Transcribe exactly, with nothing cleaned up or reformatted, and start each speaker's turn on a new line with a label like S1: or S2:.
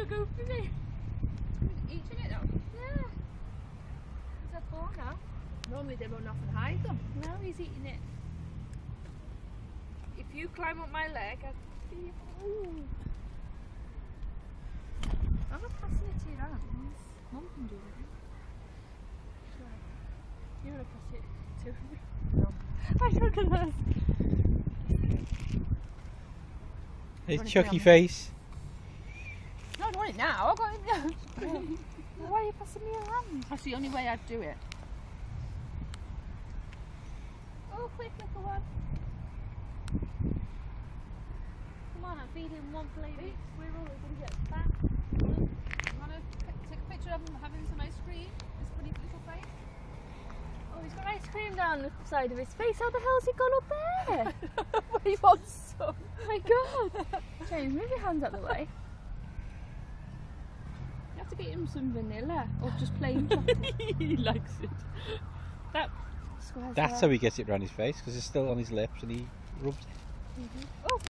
S1: go for me.
S2: Eating it now?
S1: Yeah. He's a four now.
S2: Normally they run off and hide them.
S1: Now he's eating it.
S2: If you climb up my leg, I'd be... Ooh.
S1: I'm not passing it to your hands. Mum can do it.
S2: You're going to pass it to me.
S1: No. I look at this.
S3: It's Chucky face.
S2: No, I don't want it now. I've got it now.
S1: Well, why are you passing me your hand?
S2: That's the only way I'd do it.
S1: Oh, quick, little one. Come on, I'm feeding one baby.
S2: We're all going to get back. You want to take a picture of him having some ice cream? His funny little face?
S1: Oh, he's got ice cream down the side of his face. How the hell's he gone up there?
S2: He wants some.
S1: Oh my god. James, move your hands out of the way.
S2: You have to get him some vanilla or just plain chocolate. He likes it. That.
S3: That's how he gets it around his face, because it's still on his lips and he rubs it.
S2: Mm-hmm. Oh,